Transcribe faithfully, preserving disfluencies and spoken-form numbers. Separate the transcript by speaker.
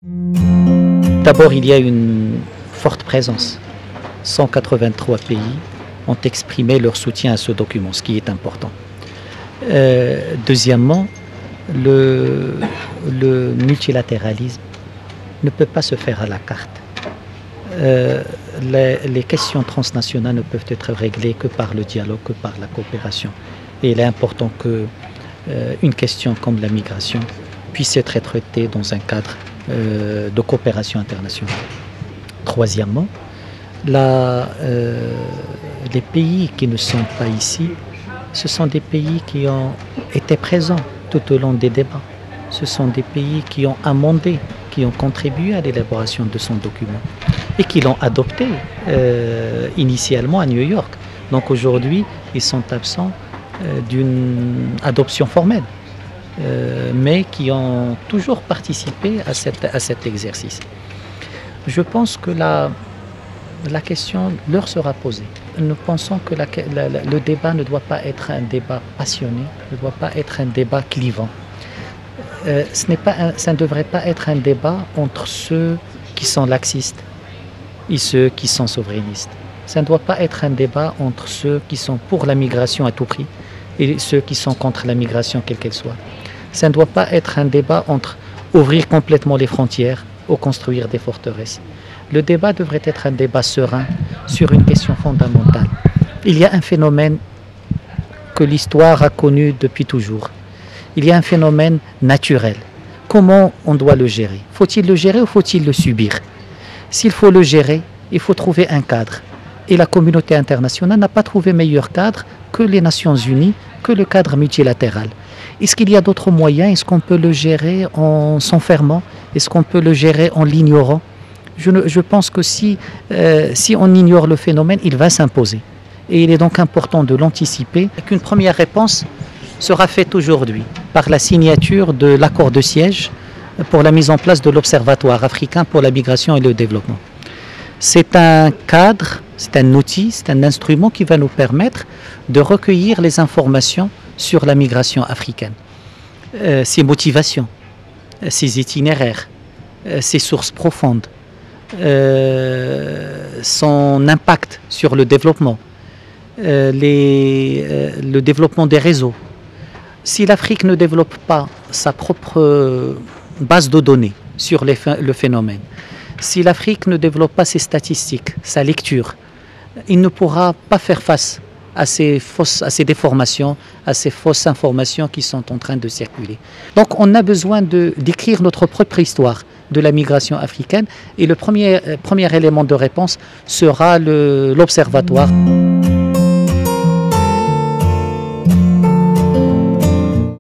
Speaker 1: D'abord, il y a une forte présence. cent quatre-vingt-trois pays ont exprimé leur soutien à ce document, ce qui est important. Euh, deuxièmement, le, le multilatéralisme ne peut pas se faire à la carte. Euh, les, les questions transnationales ne peuvent être réglées que par le dialogue, que par la coopération. Et il est important qu'une euh, question comme la migration puisse être traitée dans un cadre euh, de coopération internationale. Troisièmement, la, euh, les pays qui ne sont pas ici, ce sont des pays qui ont été présents tout au long des débats. Ce sont des pays qui ont amendé, qui ont contribué à l'élaboration de son document et qui l'ont adopté euh, initialement à New York. Donc aujourd'hui, ils sont absents euh, d'une adoption formelle, euh, mais qui ont toujours participé à, cette, à cet exercice. Je pense que la, la question leur sera posée. Nous pensons que la, la, la, le débat ne doit pas être un débat passionné, ne doit pas être un débat clivant. Euh, ce n'est pas un, ça ne devrait pas être un débat entre ceux qui sont laxistes et ceux qui sont souverainistes. Ça ne doit pas être un débat entre ceux qui sont pour la migration à tout prix et ceux qui sont contre la migration quelle qu'elle soit. Ça ne doit pas être un débat entre ouvrir complètement les frontières ou construire des forteresses. Le débat devrait être un débat serein sur une question fondamentale. Il y a un phénomène que l'histoire a connu depuis toujours. Il y a un phénomène naturel. Comment on doit le gérer? Faut-il le gérer ou faut-il le subir? S'il faut le gérer, il faut trouver un cadre. Et la communauté internationale n'a pas trouvé meilleur cadre que les Nations Unies, que le cadre multilatéral. Est-ce qu'il y a d'autres moyens? Est-ce qu'on peut le gérer en s'enfermant? Est-ce qu'on peut le gérer en l'ignorant? je, ne, je pense que si, euh, si on ignore le phénomène, il va s'imposer. Et il est donc important de l'anticiper. Et qu'une première réponse sera faite aujourd'hui par la signature de l'accord de siège pour la mise en place de l'Observatoire africain pour la migration et le développement. C'est un cadre, c'est un outil, c'est un instrument qui va nous permettre de recueillir les informations sur la migration africaine, euh, ses motivations, ses itinéraires, euh, ses sources profondes, euh, son impact sur le développement, euh, les, euh, le développement des réseaux. Si l'Afrique ne développe pas sa propre base de données sur les, le phénomène, si l'Afrique ne développe pas ses statistiques, sa lecture, il ne pourra pas faire face à ces, fausses, à ces déformations, à ces fausses informations qui sont en train de circuler. Donc on a besoin de, d'écrire notre propre histoire de la migration africaine et le premier, premier élément de réponse sera le, l'Observatoire.